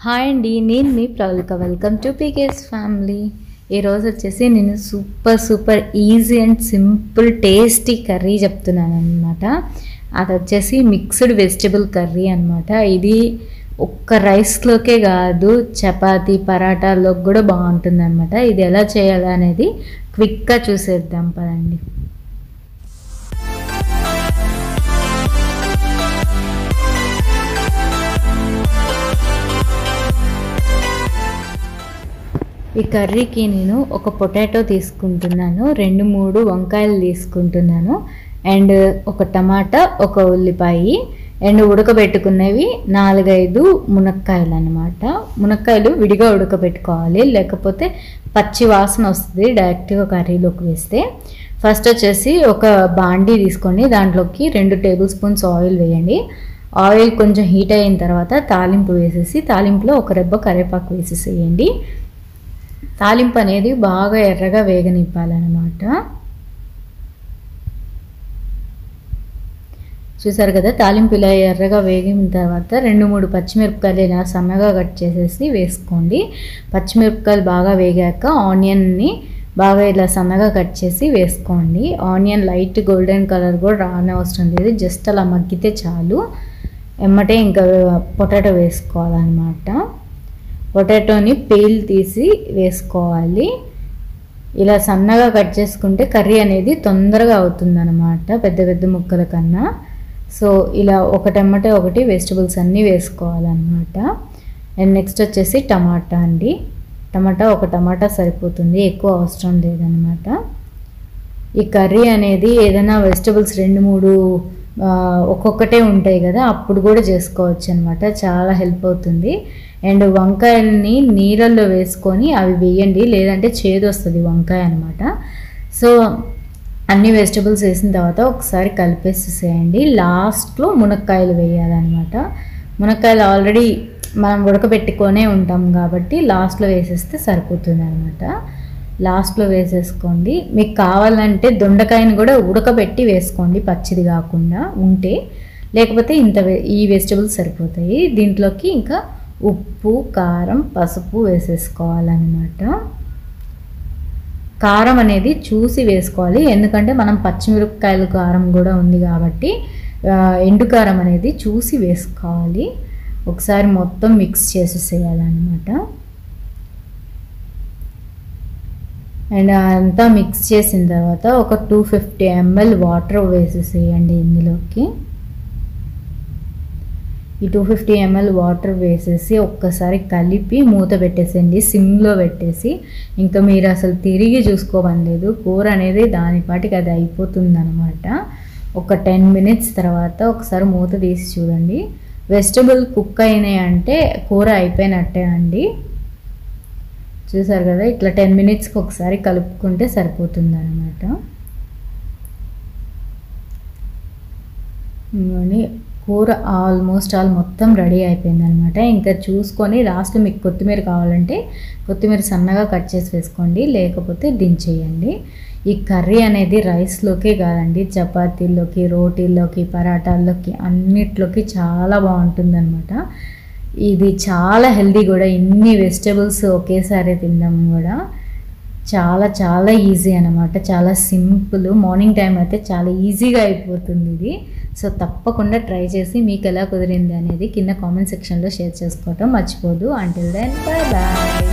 Hi అండి, నేను మీ Pravalika. Welcome to PK's family. ఈరోజు వచ్చేసి నేను super easy and simple tasty curry చెప్తున్నాను అనమాట. అది వచ్చేసి మిక్స్డ్ వెజిటబుల్ కర్రీ అనమాట. ఇది ఒక్క రైస్లోకే కాదు, చపాతీ పరాటాల్లోకి కూడా బాగుంటుంది అనమాట. ఇది ఎలా చేయాలనేది క్విక్గా చూసేద్దాం పదండి. ఈ కర్రీకి నేను ఒక పొటాటో తీసుకుంటున్నాను, 2-3 వంకాయలు తీసుకుంటున్నాను, అండ్ ఒక టమాటా, ఒక ఉల్లిపాయ, అండ్ ఉడకబెట్టుకునేవి 4-5 మునక్కాయలు అనమాట. మునక్కాయలు విడిగా ఉడకబెట్టుకోవాలి, లేకపోతే పచ్చి వాసన వస్తుంది డైరెక్ట్గా కర్రీలోకి వేస్తే. ఫస్ట్ వచ్చేసి ఒక బాండీ తీసుకొని దాంట్లోకి 2 టేబుల్ స్పూన్స్ ఆయిల్ వేయండి. ఆయిల్ కొంచెం హీట్ అయిన తర్వాత తాలింపు వేసేసి, తాలింపులో ఒక రెబ్బ కరివేపాకు వేసేసేయండి. తాలింపు అనేది బాగా ఎర్రగా వేగనివ్వాలన్నమాట. చూసారు కదా, తాలింపు ఇలా ఎర్రగా వేగిన తర్వాత 2-3 పచ్చిమిరపకాయలు ఇలా సన్నగా కట్ చేసేసి వేసుకోండి. పచ్చిమిరపకాయలు బాగా వేగాక ఆనియన్ని బాగా ఇలా సన్నగా కట్ చేసి వేసుకోండి. ఆనియన్ లైట్ గోల్డెన్ కలర్ కూడా రానవసరం లేదు, జస్ట్ అలా మగ్గితే చాలు. ఎమ్మటే ఇంకా పొటాటో వేసుకోవాలన్నమాట. పొటాటోని పీల్ తీసి వేసుకోవాలి. ఇలా సన్నగా కట్ చేసుకుంటే కర్రీ అనేది తొందరగా అవుతుందన్నమాట పెద్ద పెద్ద ముక్కల కన్నా. సో ఇలా ఒకటెమ్మటే ఒకటి వెజిటబుల్స్ అన్నీ వేసుకోవాలన్నమాట. అండ్ నెక్స్ట్ వచ్చేసి టమాటా అండి. ఒక టమాటా సరిపోతుంది, ఎక్కువ అవసరం లేదనమాట. ఈ కర్రీ అనేది ఏదైనా వెజిటబుల్స్ 2-3 ఒక్కొక్కటే ఉంటాయి కదా, అప్పుడు కూడా చేసుకోవచ్చు అనమాట. చాలా హెల్ప్ అవుతుంది. అండ్ వంకాయల్ని నీళ్ళల్లో వేసుకొని అవి వేయండి, లేదంటే చేదు వస్తుంది వంకాయ అనమాట. సో అన్ని వెజిటబుల్స్ వేసిన తర్వాత ఒకసారి కలిపేసేసేయండి. లాస్ట్లో మునక్కాయలు వేయాలన్నమాట. మునక్కాయలు ఆల్రెడీ మనం ఉడకబెట్టుకొనే ఉంటాం కాబట్టి లాస్ట్లో వేసేస్తే సరిపోతుంది అనమాట. లాస్ట్లో వేసేసుకోండి. మీకు కావాలంటే దొండకాయని కూడా ఉడకబెట్టి వేసుకోండి, పచ్చిది కాకుండా ఉంటే. లేకపోతే ఈ వెజిటబుల్స్ సరిపోతాయి. దీంట్లోకి ఇంకా ఉప్పు, కారం, పసుపు వేసేసుకోవాలన్నమాట. కారం అనేది చూసి వేసుకోవాలి, ఎందుకంటే మనం పచ్చిమిరపకాయలు కారం కూడా ఉంది కాబట్టి ఎండు కారం అనేది చూసి వేసుకోవాలి. ఒకసారి మొత్తం మిక్స్ చేసేసేయాలన్నమాట. అండ్ అంతా మిక్స్ చేసిన తర్వాత ఒక 250 ml వాటర్ వేసేసేయండి ఇందులోకి. ఈ 250 ml వాటర్ వేసేసి ఒక్కసారి కలిపి మూత పెట్టేసేయండి, సిమ్లో పెట్టేసి. ఇంకా మీరు అసలు తిరిగి చూసుకోవలేదు, కూర అనేది దానిపాటికి అది అయిపోతుంది అనమాట. ఒక 10 minutes తర్వాత ఒకసారి మూత తీసి చూడండి. వెజిటబుల్ కుక్ అయినాయి అంటే కూర అయిపోయినట్టే అండి. చూసారు కదా, ఇట్లా 10 minutesకి ఒకసారి కలుపుకుంటే సరిపోతుంది అనమాట. కూర ఆల్మోస్ట్ మొత్తం రెడీ అయిపోయింది అనమాట. ఇంకా చూసుకొని లాస్ట్లో మీకు కొత్తిమీర కావాలంటే కొత్తిమీర సన్నగా కట్ చేసి వేసుకోండి, లేకపోతే దించేయండి. ఈ కర్రీ అనేది రైస్లోకే కాదండి, చపాతీల్లోకి, రోటీల్లోకి, పరాటాల్లోకి అన్నిట్లోకి చాలా బాగుంటుంది అనమాట. ఇది చాలా హెల్దీ కూడా, ఇన్ని వెజిటబుల్స్ ఒకేసారి తినడం కూడా చాలా ఈజీ అనమాట. చాలా సింపుల్. మార్నింగ్ టైం అయితే చాలా ఈజీగా అయిపోతుంది ఇది. సో తప్పకుండా ట్రై చేసి మీకు ఎలా కుదిరింది అనేది కింద కామెంట్ సెక్షన్లో షేర్ చేసుకోవటం మర్చిపోదు. Until then bye bye.